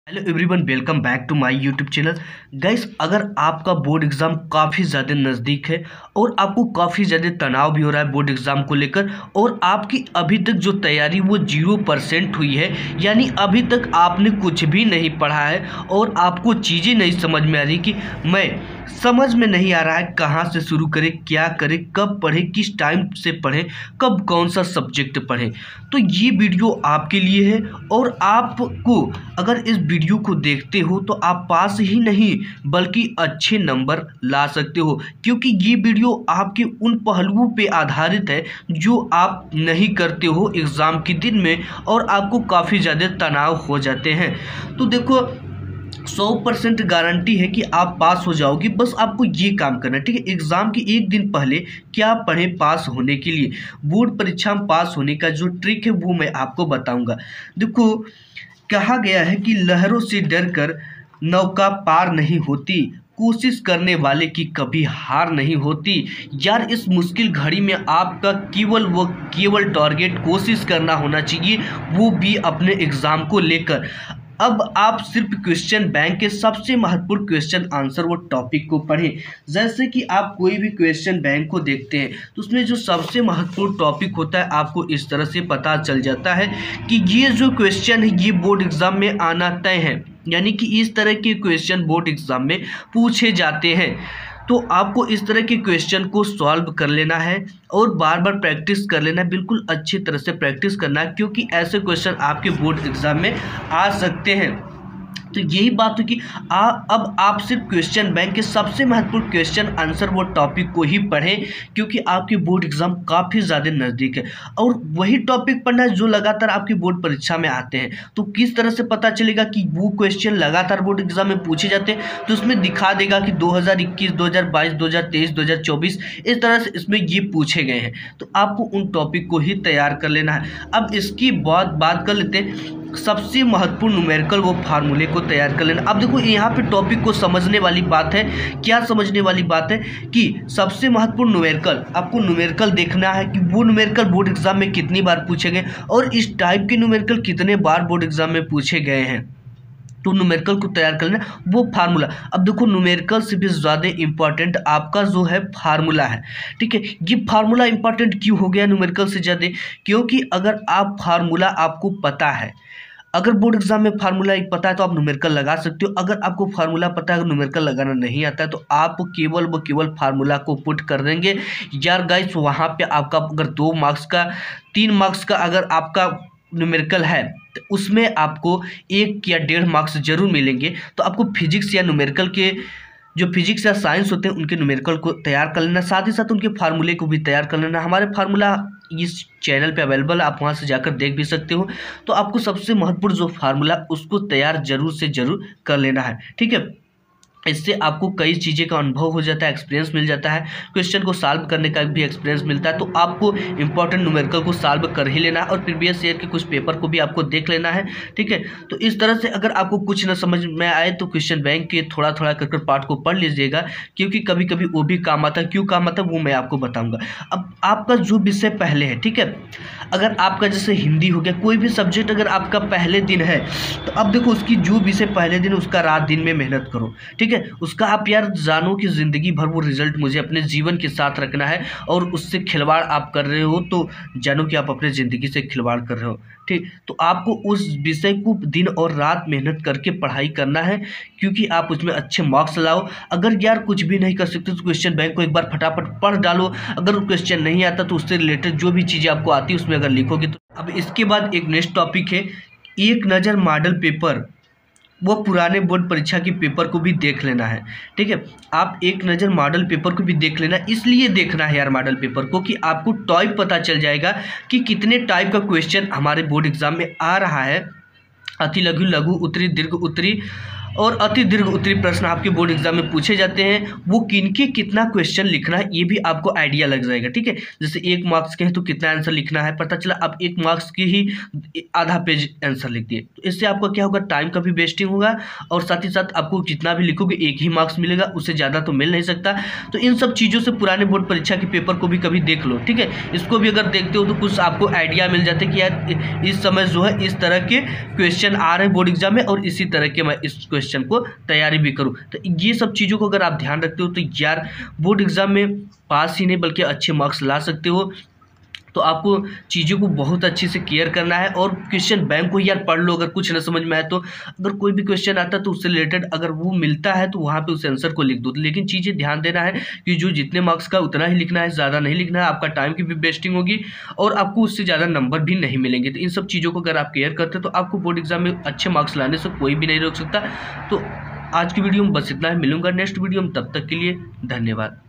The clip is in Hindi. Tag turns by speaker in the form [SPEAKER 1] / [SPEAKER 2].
[SPEAKER 1] Hello everyone, welcome back to my YouTube channel. Guys, अगर आपका बोर्ड एग्ज़ाम काफ़ी ज़्यादा नज़दीक है और आपको काफ़ी ज़्यादा तनाव भी हो रहा है बोर्ड एग्ज़ाम को लेकर, और आपकी अभी तक जो तैयारी वो 0% हुई है, यानी अभी तक आपने कुछ भी नहीं पढ़ा है और आपको चीज़ें नहीं समझ में आ रही कि समझ में नहीं आ रहा है कहाँ से शुरू करें, क्या करें, कब पढ़ें, किस टाइम से पढ़ें, कब कौन सा सब्जेक्ट पढ़ें, तो ये वीडियो आपके लिए है। और आपको अगर इस वीडियो को देखते हो तो आप पास ही नहीं बल्कि अच्छे नंबर ला सकते हो, क्योंकि ये वीडियो आपके उन पहलुओं पे आधारित है जो आप नहीं करते हो एग्ज़ाम के दिन में और आपको काफ़ी ज़्यादा तनाव हो जाते हैं। तो देखो, 100% गारंटी है कि आप पास हो जाओगे। बस आपको ये काम करना है, ठीक है। एग्ज़ाम के एक दिन पहले क्या पढ़ें पास होने के लिए, बोर्ड परीक्षा में पास होने का जो ट्रिक है वो मैं आपको बताऊंगा। देखो, कहा गया है कि लहरों से डरकर नौका पार नहीं होती, कोशिश करने वाले की कभी हार नहीं होती। यार, इस मुश्किल घड़ी में आपका केवल टारगेट कोशिश करना होना चाहिए, वो भी अपने एग्ज़ाम को लेकर। अब आप सिर्फ क्वेश्चन बैंक के सबसे महत्वपूर्ण क्वेश्चन आंसर वो टॉपिक को पढ़ें। जैसे कि आप कोई भी क्वेश्चन बैंक को देखते हैं तो उसमें जो सबसे महत्वपूर्ण टॉपिक होता है, आपको इस तरह से पता चल जाता है कि ये जो क्वेश्चन है ये बोर्ड एग्ज़ाम में आना तय है, यानी कि इस तरह के क्वेश्चन बोर्ड एग्ज़ाम में पूछे जाते हैं। तो आपको इस तरह के क्वेश्चन को सॉल्व कर लेना है और बार बार प्रैक्टिस कर लेना है, बिल्कुल अच्छी तरह से प्रैक्टिस करना है, क्योंकि ऐसे क्वेश्चन आपके बोर्ड एग्ज़ाम में आ सकते हैं। तो यही बात है कि अब आप सिर्फ क्वेश्चन बैंक के सबसे महत्वपूर्ण क्वेश्चन आंसर वो टॉपिक को ही पढ़ें, क्योंकि आपके बोर्ड एग्ज़ाम काफ़ी ज़्यादा नज़दीक है और वही टॉपिक पढ़ना है जो लगातार आपकी बोर्ड परीक्षा में आते हैं। तो किस तरह से पता चलेगा कि वो क्वेश्चन लगातार बोर्ड एग्ज़ाम में पूछे जाते हैं, तो उसमें दिखा देगा कि 2021, 2022, 2023, 2024 इस तरह से इसमें ये पूछे गए हैं। तो आपको उन टॉपिक को ही तैयार कर लेना है। अब इसकी बात कर लेते हैं, सबसे महत्वपूर्ण न्यूमेरिकल वो फार्मूले को तैयार कर लेना। अब देखो, यहाँ पे टॉपिक को समझने वाली बात है। क्या समझने वाली बात है कि सबसे महत्वपूर्ण न्यूमेरिकल, आपको न्यूमेरिकल देखना है कि वो न्यूमेरिकल बोर्ड एग्जाम में कितनी बार पूछे गए और इस टाइप के न्यूमेरिकल कितने बार बोर्ड एग्जाम में पूछे गए हैं। तो न्यूमेरिकल को तैयार कर लेना, वो फार्मूला। अब देखो, न्यूमेरिकल से भी ज़्यादा इंपॉर्टेंट आपका जो है फार्मूला है, ठीक है। ये फार्मूला इंपॉर्टेंट क्यों हो गया न्यूमेरिकल से ज़्यादा? क्योंकि अगर आप फार्मूला आपको पता है, अगर बोर्ड एग्जाम में फार्मूला एक पता है तो आप न्यूमेरिकल लगा सकते हो। अगर आपको फार्मूला पता है, अगर न्यूमेरिकल लगाना नहीं आता है तो आप केवल फार्मूला को पुट कर देंगे। यार गाइस, वहाँ पे आपका अगर 2 मार्क्स का 3 मार्क्स का अगर आपका न्यूमेरिकल है तो उसमें आपको 1 या 1.5 मार्क्स जरूर मिलेंगे। तो आपको फिजिक्स या न्यूमेरिकल के जो फिजिक्स या साइंस होते हैं उनके न्यूमेरिकल को तैयार कर लेना, साथ ही साथ उनके फार्मूले को भी तैयार कर लेना। हमारे फार्मूला इस चैनल पे अवेलेबल है, आप वहां से जाकर देख भी सकते हो। तो आपको सबसे महत्वपूर्ण जो फार्मूला उसको तैयार जरूर से जरूर कर लेना है, ठीक है। इससे आपको कई चीज़ें का अनुभव हो जाता है, एक्सपीरियंस मिल जाता है, क्वेश्चन को सॉल्व करने का भी एक्सपीरियंस मिलता है। तो आपको इंपॉर्टेंट न्यूमेरिकल को सॉल्व कर ही लेना है और प्रीवियस ईयर के कुछ पेपर को भी आपको देख लेना है, ठीक है। तो इस तरह से अगर आपको कुछ न समझ में आए तो क्वेश्चन बैंक के थोड़ा थोड़ा कर पार्ट को पढ़ लीजिएगा, क्योंकि कभी कभी वो भी काम आता है। क्यों काम आता है वो मैं आपको बताऊँगा। अब आपका जो विषय पहले है, ठीक है, अगर आपका जैसे हिंदी हो गया, कोई भी सब्जेक्ट अगर आपका पहले दिन है तो अब देखो, उसकी जो विषय पहले दिन उसका रात दिन में मेहनत करो, ठीक है। उसका आप यार जानो कि ज़िंदगी भर वो रिजल्ट मुझे अपने जीवन के साथ रखना है और उससे खिलवाड़ आप कर रहे हो तो जानो कि आप अपने ज़िंदगी से खिलवाड़ कर रहे हो, ठीक। तो आपको उस विषय को दिन और रात मेहनत करके पढ़ाई करना है, क्योंकि आप उसमें अच्छे मार्क्स लाओ। अगर यार कुछ भी नहीं कर सकते तो क्वेश्चन बैंक को एक बार फटाफट पढ़ डालो। अगर क्वेश्चन नहीं आता तो उससे रिलेटेड जो भी चीज़ें आपको आती है उसमें अगर लिखोगे तो। अब इसके बाद एक नेक्स्ट टॉपिक है, एक नज़र मॉडल पेपर, वो पुराने बोर्ड परीक्षा के पेपर को भी देख लेना है, ठीक है। आप एक नज़र मॉडल पेपर को भी देख लेना, इसलिए देखना है यार मॉडल पेपर को कि आपको टाइप पता चल जाएगा कि कितने टाइप का क्वेश्चन हमारे बोर्ड एग्जाम में आ रहा है। अति लघु, लघु उत्तरी, दीर्घ उत्तरी और अति दीर्घ उत्तरीय प्रश्न आपके बोर्ड एग्जाम में पूछे जाते हैं, वो किनके कितना क्वेश्चन लिखना है ये भी आपको आइडिया लग जाएगा। ठीक है, जैसे 1 मार्क्स के हैं तो कितना आंसर लिखना है पता चला, अब 1 मार्क्स की ही आधा पेज आंसर लिख दिए, तो इससे आपका क्या होगा, टाइम का भी वेस्टिंग होगा और साथ ही साथ आपको जितना भी लिखोगे 1 ही मार्क्स मिलेगा, उससे ज़्यादा तो मिल नहीं सकता। तो इन सब चीज़ों से पुराने बोर्ड परीक्षा के पेपर को भी कभी देख लो। ठीक है, इसको भी अगर देखते हो तो कुछ आपको आइडिया मिल जाता है कि यार इस समय जो है इस तरह के क्वेश्चन आ रहे हैं बोर्ड एग्जाम में और इसी तरह के मैं इस क्वेश्चन को तैयारी भी करूं। तो ये सब चीज़ों को अगर आप ध्यान रखते हो तो यार बोर्ड एग्जाम में पास ही नहीं बल्कि अच्छे मार्क्स ला सकते हो। तो आपको चीज़ों को बहुत अच्छे से केयर करना है और क्वेश्चन बैंक को यार पढ़ लो, अगर कुछ ना समझ में आए तो अगर कोई भी क्वेश्चन आता है तो उससे रिलेटेड अगर वो मिलता है तो वहाँ पे उस आंसर को लिख दो। लेकिन चीज़ें ध्यान देना है कि जो जितने मार्क्स का उतना ही लिखना है, ज़्यादा नहीं लिखना है, आपका टाइम की भी वेस्टिंग होगी और आपको उससे ज़्यादा नंबर भी नहीं मिलेंगे। तो इन सब चीज़ों को अगर आप केयर करते हो तो आपको बोर्ड एग्जाम में अच्छे मार्क्स लाने से कोई भी नहीं रोक सकता। तो आज की वीडियो में बस इतना ही, मिलूंगा नेक्स्ट वीडियो में, तब तक के लिए धन्यवाद।